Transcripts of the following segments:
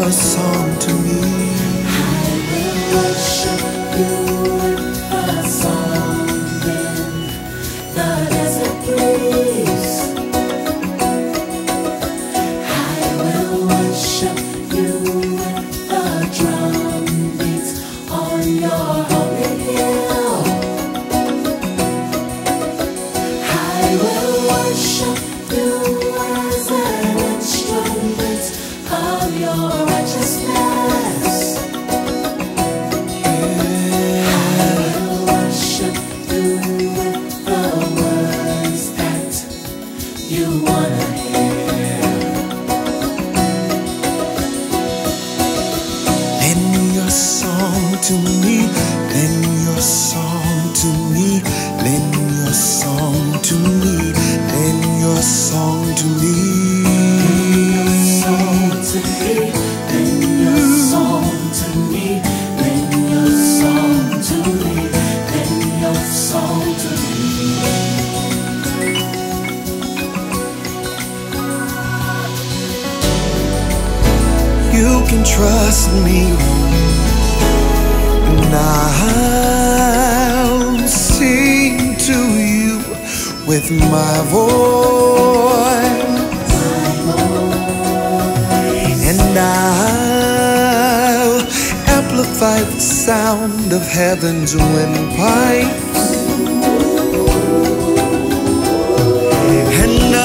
a song to me. I will worship you with a song in the desert breeze. I will worship you with the drum beats on your holy hill. I will worship you as an instrument of your righteousness. I will worship you with the words that you wanna hear. Lend your song to me, lend your song to me, lend your song to me, lend your song to me. Song to me, lend your song to me, lend your song to me, lend your song to me. You can trust me, and I'll sing to you with my voice, and I'll amplify the sound of heaven's windpipes, and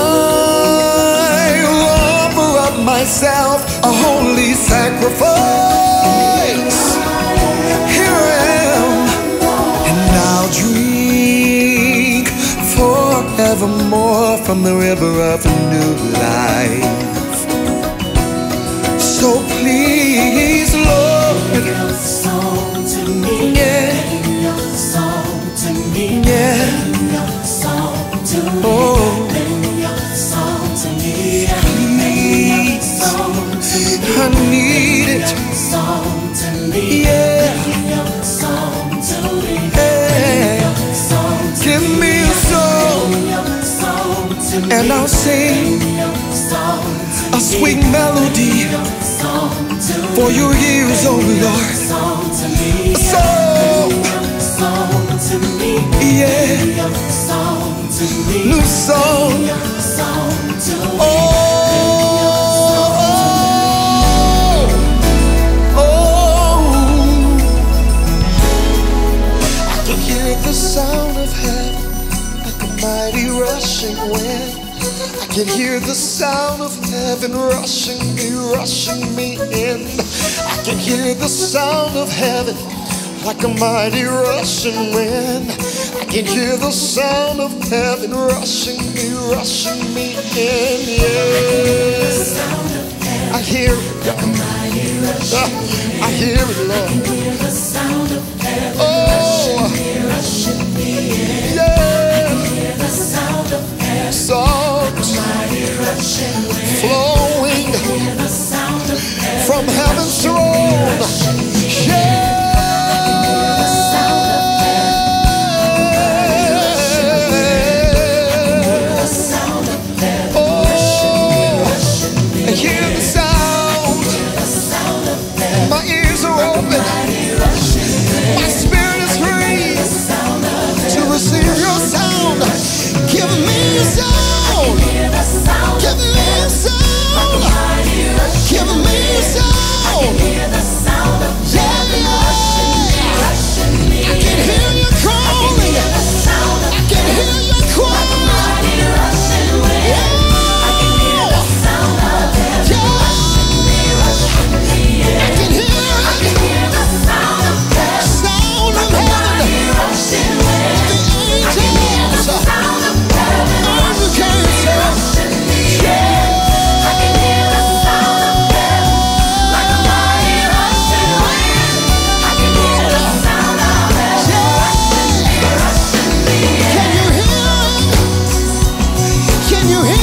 I'll offer up myself a holy sacrifice. Here I am, and I'll drink forevermore from the river of new life. So please, Lord, Lend your song to me, yeah, lend your song to me, yeah, lend your song to me, oh, lend your song to me, lend your please, song to me, I need it, song to me, yeah, lend your song to me, hey, song to give me a song, your song to me, and I'll sing your song to a sweet melody song to for your ears, oh Lord. song to me, A song, song to me, yeah, your song to me, new song, song to oh, oh, I can hear the sound of heaven like a mighty rushing wind. I can hear the sound of heaven rushing me in. I can hear the sound of heaven like a mighty rushing wind. I can hear the sound of heaven rushing me in. Yes, I hear it, God. I hear it, Lord. Oh, yeah, songs flowing from heaven's throne. Yeah. My ears are open. My spirit is free to receive your sound. Give me a sound. Give me a sound. Give me a sound. Yeah, yeah. I can hear you calling. I can hear you crying. Yeah. Can you hear